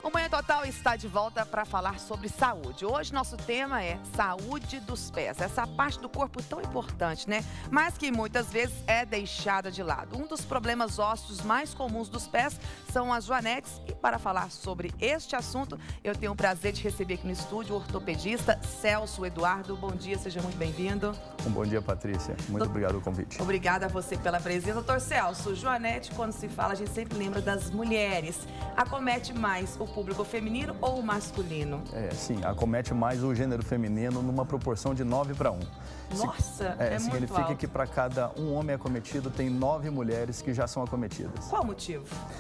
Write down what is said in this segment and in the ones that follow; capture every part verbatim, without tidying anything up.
O Manhã Total está de volta para falar sobre saúde. Hoje nosso tema é saúde dos pés. Essa parte do corpo tão importante, né? Mas que muitas vezes é deixada de lado. Um dos problemas ósseos mais comuns dos pés são as joanetes. E para falar sobre este assunto, eu tenho o prazer de receber aqui no estúdio o ortopedista Celso Eduardo. Bom dia, seja muito bem-vindo. Um bom dia, Patrícia. Muito Do... obrigado pelo convite. Obrigada a você pela presença. Doutor Celso, joanete, quando se fala, a gente sempre lembra das mulheres. Acomete mais o público feminino ou o masculino? É, sim, acomete mais o gênero feminino numa proporção de nove para um. Nossa, é, é significa muito alto. Que para cada um homem acometido, tem nove mulheres que já são acometidas. Qual o motivo?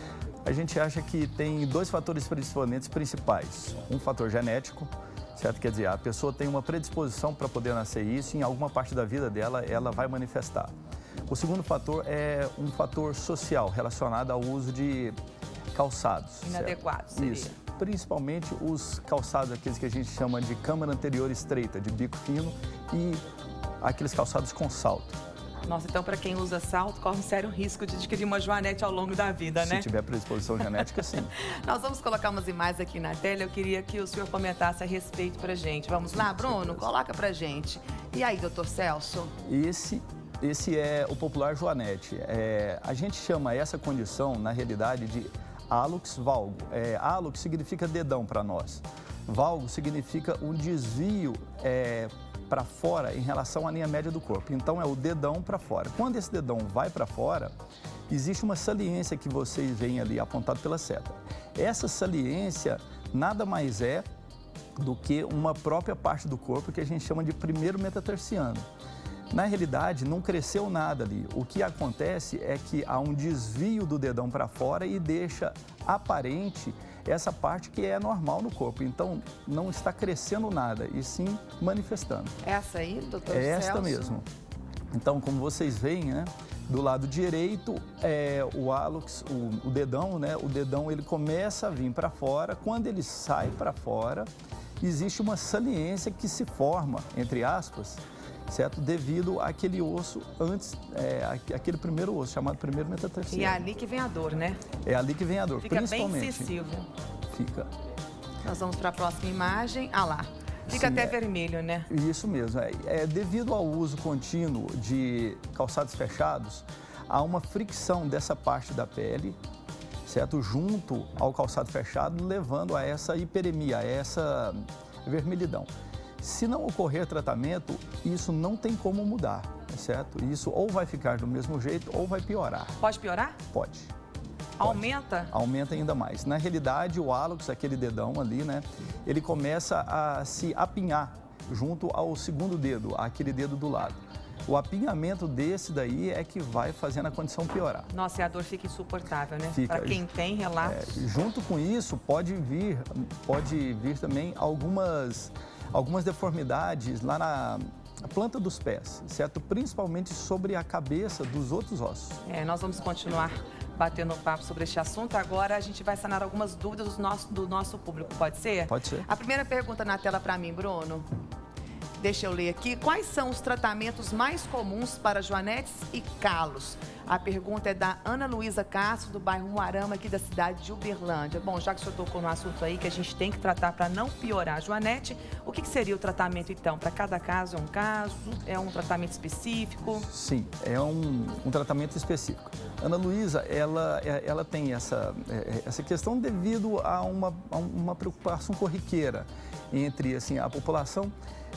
A gente acha que tem dois fatores predisponentes principais. Um fator genético, certo? Quer dizer, a pessoa tem uma predisposição para poder nascer isso e em alguma parte da vida dela, ela vai manifestar. O segundo fator é um fator social, relacionado ao uso de calçados. Inadequados, seria. Isso. Principalmente os calçados, aqueles que a gente chama de câmara anterior estreita, de bico fino, e aqueles calçados com salto. Nossa, então para quem usa salto, corre um sério risco de adquirir uma joanete ao longo da vida, né? Se tiver predisposição genética, sim. Nós vamos colocar umas imagens aqui na tela, eu queria que o senhor comentasse a respeito pra gente. Vamos lá, Bruno? Coloca pra gente. E aí, doutor Celso? Esse... Esse é o popular joanete. É, a gente chama essa condição, na realidade, de hallux valgo. É, hallux significa dedão para nós. Valgo significa um desvio é, para fora em relação à linha média do corpo. Então, é o dedão para fora. Quando esse dedão vai para fora, existe uma saliência que vocês veem ali apontado pela seta. Essa saliência nada mais é do que uma própria parte do corpo que a gente chama de primeiro metatarsiano. Na realidade, não cresceu nada ali. O que acontece é que há um desvio do dedão para fora e deixa aparente essa parte que é normal no corpo. Então, não está crescendo nada, e sim manifestando. Essa aí, doutor Celso? É esta mesmo. Então, como vocês veem, né, do lado direito, é o hallux, o, o dedão, né, o dedão ele começa a vir para fora. Quando ele sai para fora, existe uma saliência que se forma, entre aspas, certo? Devido àquele osso antes, é, aquele primeiro osso, chamado primeiro metatarsiano. E é ali que vem a dor, né? É ali que vem a dor, Fica principalmente. bem incisivo. Fica. Nós vamos para a próxima imagem. Ah lá, fica Sim, até é, vermelho, né? Isso mesmo. É, é, devido ao uso contínuo de calçados fechados, há uma fricção dessa parte da pele, certo? Junto ao calçado fechado, levando a essa hiperemia, a essa vermelhidão. Se não ocorrer tratamento, isso não tem como mudar, certo? Isso ou vai ficar do mesmo jeito ou vai piorar. Pode piorar? Pode. Aumenta? Pode. Aumenta ainda mais. Na realidade, o hallux, aquele dedão ali, né? Ele começa a se apinhar junto ao segundo dedo, aquele dedo do lado. O apinhamento desse daí é que vai fazendo a condição piorar. Nossa, e a dor fica insuportável, né? Fica. Para quem tem relatos. É, junto com isso, pode vir, pode vir também algumas... algumas deformidades lá na planta dos pés, certo? Principalmente sobre a cabeça dos outros ossos. É, nós vamos continuar batendo um papo sobre este assunto. Agora a gente vai sanar algumas dúvidas do nosso, do nosso público, pode ser? Pode ser. A primeira pergunta na tela para mim, Bruno. Deixa eu ler aqui. Quais são os tratamentos mais comuns para joanetes e calos? A pergunta é da Ana Luísa Castro, do bairro Moarama, aqui da cidade de Uberlândia. Bom, já que o senhor tocou no assunto aí que a gente tem que tratar para não piorar a joanete, o que, que seria o tratamento, então? Para cada caso é um caso? É um tratamento específico? Sim, é um, um tratamento específico. Ana Luísa, ela, ela tem essa, essa questão devido a uma, a uma preocupação corriqueira entre assim, a população.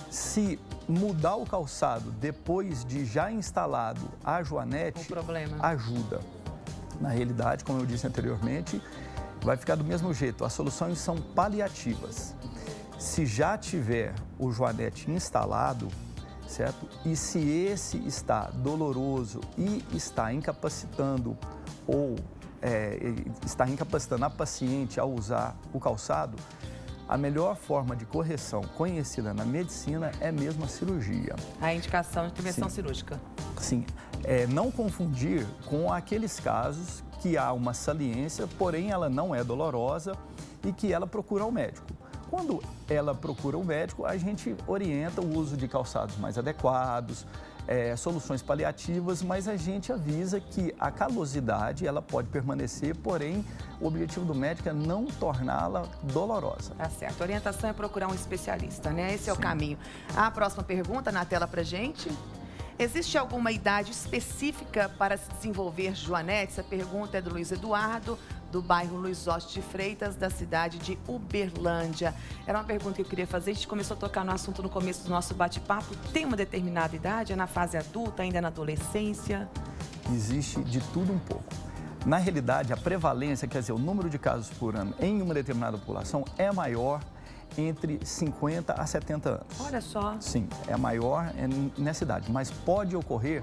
Se mudar o calçado depois de já instalado a joanete, o problema ajuda. Na realidade, como eu disse anteriormente, vai ficar do mesmo jeito. As soluções são paliativas. Se já tiver o joanete instalado, certo? E se esse está doloroso e está incapacitando ou é, está incapacitando a paciente a usar o calçado, a melhor forma de correção conhecida na medicina é mesmo a cirurgia. A indicação de intervenção Sim. cirúrgica. Sim. É, não confundir com aqueles casos que há uma saliência, porém ela não é dolorosa e que ela procura o médico. Quando ela procura o médico, a gente orienta o uso de calçados mais adequados, é, soluções paliativas, mas a gente avisa que a calosidade ela pode permanecer, porém o objetivo do médico é não torná-la dolorosa. Tá certo. A orientação é procurar um especialista, né? Esse é Sim. o caminho. A próxima pergunta na tela pra gente. Existe alguma idade específica para se desenvolver joanete? Essa pergunta é do Luiz Eduardo, do bairro Luiz Oste de Freitas, da cidade de Uberlândia. Era uma pergunta que eu queria fazer. A gente começou a tocar no assunto no começo do nosso bate-papo. Tem uma determinada idade? É na fase adulta, ainda na adolescência? Existe de tudo um pouco. Na realidade, a prevalência, quer dizer, o número de casos por ano em uma determinada população é maior entre cinquenta a setenta anos. Olha só. Sim, é maior nessa idade, mas pode ocorrer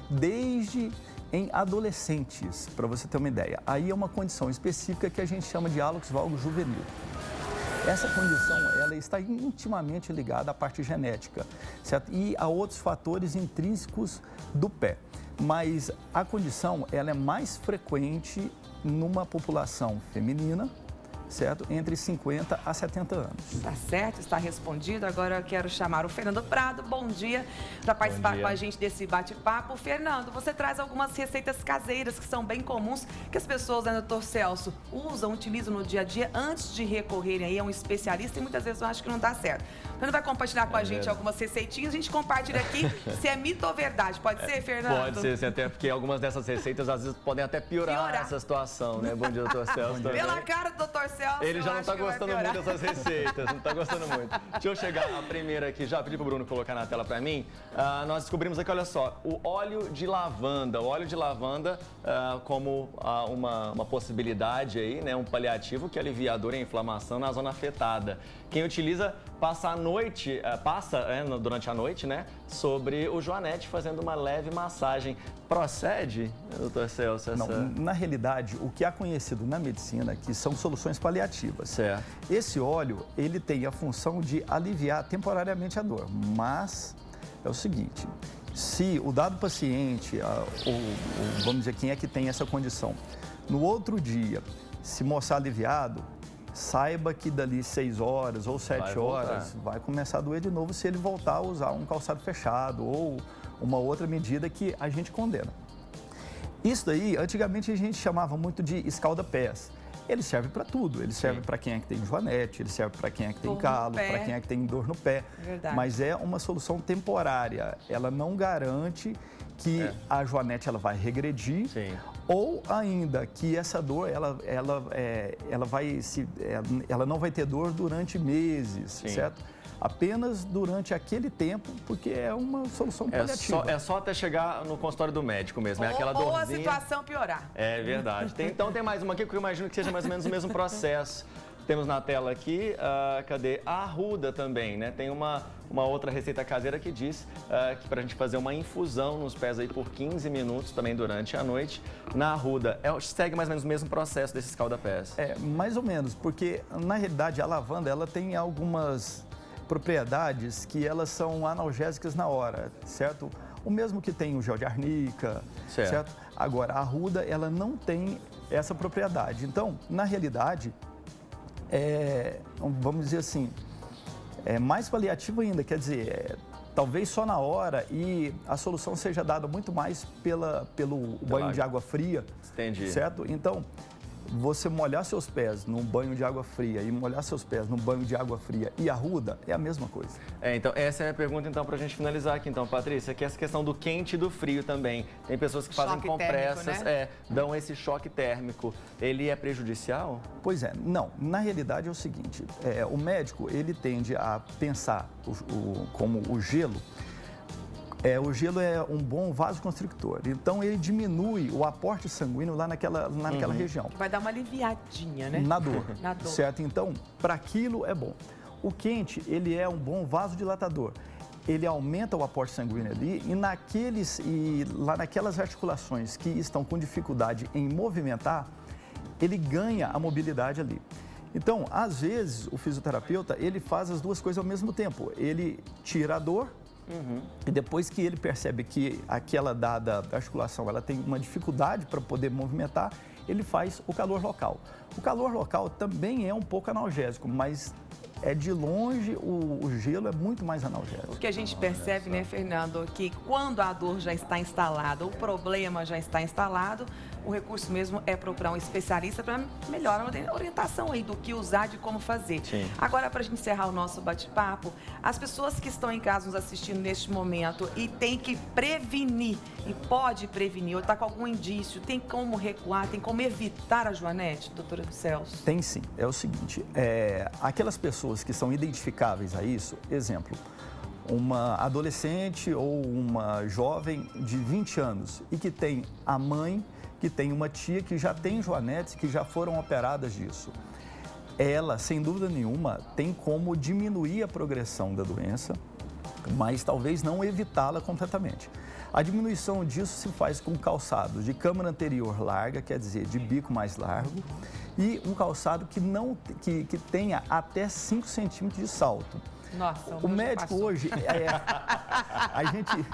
desde em adolescentes, para você ter uma ideia. Aí é uma condição específica que a gente chama de hálux valgus juvenil. Essa condição, ela está intimamente ligada à parte genética, certo? E a outros fatores intrínsecos do pé. Mas a condição, ela é mais frequente numa população feminina, certo? Entre cinquenta a setenta anos. Tá certo, está respondido. Agora eu quero chamar o Fernando Prado. Bom dia, para participar com a gente desse bate-papo. Fernando, você traz algumas receitas caseiras que são bem comuns, que as pessoas, né, doutor Celso, usam, utilizam no dia a dia antes de recorrerem aí a um especialista e muitas vezes eu acho que não dá certo. Fernando vai compartilhar com a gente algumas receitinhas, a gente compartilha aqui se é mito ou verdade. Pode ser, Fernando? Pode ser, sim, até porque algumas dessas receitas às vezes podem até piorar, piorar. essa situação, né? Bom dia, doutor Celso. Pela cara do doutor Celso, ele já não está gostando muito dessas receitas, não está gostando muito. Deixa eu chegar a primeira aqui, já pedi para o Bruno colocar na tela para mim. Uh, nós descobrimos aqui, olha só, o óleo de lavanda. O óleo de lavanda uh, como uh, uma, uma possibilidade aí, né? Um paliativo que alivia a dor e a inflamação na zona afetada. Quem utiliza passa a noite, uh, passa é, durante a noite, né? Sobre o joanete, fazendo uma leve massagem. Procede, doutor Celso? Essa... Não, na realidade, o que é conhecido na medicina é que são soluções paliativas. Certo. Esse óleo, ele tem a função de aliviar temporariamente a dor, mas é o seguinte, se o dado paciente, ou, ou vamos dizer, quem é que tem essa condição, no outro dia se mostrar aliviado, saiba que dali seis horas ou sete horas vai começar a doer de novo se ele voltar a usar um calçado fechado ou uma outra medida que a gente condena. Isso daí, antigamente a gente chamava muito de escalda-pés. Ele serve para tudo, ele serve para quem é que tem joanete, ele serve para quem é que tem calo, para quem é que tem dor no pé. Verdade. Mas é uma solução temporária, ela não garante que é. a joanete ela vai regredir. Sim. Ou ainda que essa dor ela, ela, é, ela, vai se, ela não vai ter dor durante meses, Sim. certo? Apenas durante aquele tempo, porque é uma solução paliativa. É só, é só até chegar no consultório do médico mesmo, ou, é aquela dorzinha. Ou dorzinha. a situação piorar. É verdade. Tem, então tem mais uma aqui, porque eu imagino que seja mais ou menos o mesmo processo. Temos na tela aqui, uh, cadê? A arruda também, né? Tem uma, uma outra receita caseira que diz uh, que para a gente fazer uma infusão nos pés aí por quinze minutos, também durante a noite, na arruda. É, segue mais ou menos o mesmo processo desses escalda-pés. É, mais ou menos, porque na realidade a lavanda, ela tem algumas propriedades que elas são analgésicas na hora, certo? O mesmo que tem o gel de arnica, certo? certo? Agora, a arruda, ela não tem essa propriedade. Então, na realidade, é, vamos dizer assim, é mais paliativo ainda, quer dizer, é, talvez só na hora e a solução seja dada muito mais pela, pelo banho de água fria, Entendi. certo? Então, você molhar seus pés num banho de água fria e molhar seus pés num banho de água fria e arruda é a mesma coisa. É, então, essa é a pergunta, então, pra gente finalizar aqui, então, Patrícia, que é essa questão do quente e do frio também. Tem pessoas que fazem choque compressas, térmico, né? é, dão esse choque térmico. Ele é prejudicial? Pois é, não. Na realidade é o seguinte, é, o médico, ele tende a pensar o, o, como o gelo. É, o gelo é um bom vasoconstrictor, então ele diminui o aporte sanguíneo lá naquela, lá naquela uhum. região. Vai dar uma aliviadinha, né? Na dor, Na dor. certo? Então, para aquilo é bom. O quente, ele é um bom vasodilatador. Ele aumenta o aporte sanguíneo ali e, naqueles, e lá naquelas articulações que estão com dificuldade em movimentar, ele ganha a mobilidade ali. Então, às vezes, o fisioterapeuta, ele faz as duas coisas ao mesmo tempo. Ele tira a dor, Uhum. e depois que ele percebe que aquela dada articulação ela tem uma dificuldade para poder movimentar, ele faz o calor local. O calor local também é um pouco analgésico, mas é de longe, o, o gelo é muito mais analgésico. O que a gente percebe, né, Fernando, que quando a dor já está instalada, o problema já está instalado, o recurso mesmo é procurar um especialista para melhor a orientação aí do que usar, de como fazer. Sim. Agora, para a gente encerrar o nosso bate-papo, as pessoas que estão em casa nos assistindo neste momento e tem que prevenir, e pode prevenir, ou está com algum indício, tem como recuar, tem como evitar a joanete, doutora Celso? Tem sim. É o seguinte, é, aquelas pessoas que são identificáveis a isso, exemplo, uma adolescente ou uma jovem de vinte anos e que tem a mãe, que tem uma tia que já tem joanetes, que já foram operadas disso. Ela, sem dúvida nenhuma, tem como diminuir a progressão da doença, mas talvez não evitá-la completamente. A diminuição disso se faz com calçado de câmara anterior larga, quer dizer, de bico mais largo, e um calçado que, não, que, que tenha até cinco centímetros de salto. Nossa, o, o médico hoje, é, a gente,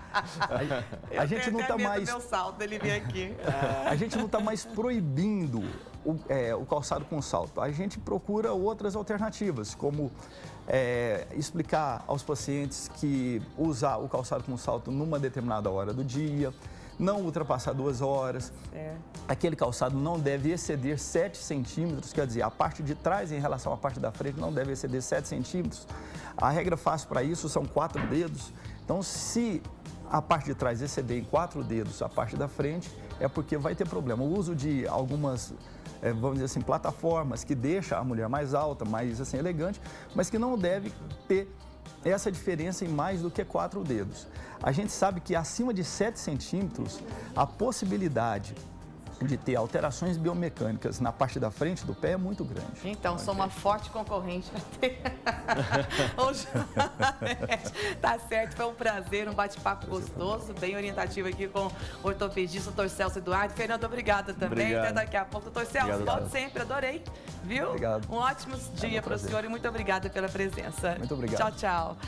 a, a gente não está mais, meu salto, ele vem aqui. A gente não está mais proibindo o, é, o calçado com salto. A gente procura outras alternativas, como é, explicar aos pacientes que usar o calçado com salto numa determinada hora do dia, não ultrapassar duas horas. É. Aquele calçado não deve exceder sete centímetros, quer dizer, a parte de trás em relação à parte da frente não deve exceder sete centímetros. A regra fácil para isso são quatro dedos. Então, se a parte de trás exceder em quatro dedos a parte da frente, é porque vai ter problema. O uso de algumas, é, vamos dizer assim, plataformas que deixa a mulher mais alta, mais assim, elegante, mas que não deve ter essa diferença em mais do que quatro dedos. A gente sabe que acima de sete centímetros, a possibilidade de ter alterações biomecânicas na parte da frente do pé é muito grande. Então, sou uma forte concorrente para ter. Hoje, tá certo, foi um prazer, um bate-papo gostoso, bem orientativo aqui com o ortopedista, doutor Celso Eduardo. Fernando, obrigada também. Obrigado. Até daqui a pouco. doutor Celso, volte sempre, adorei, viu? Obrigado. Um ótimo dia para o senhor e muito obrigada pela presença. Muito obrigado. Tchau, tchau.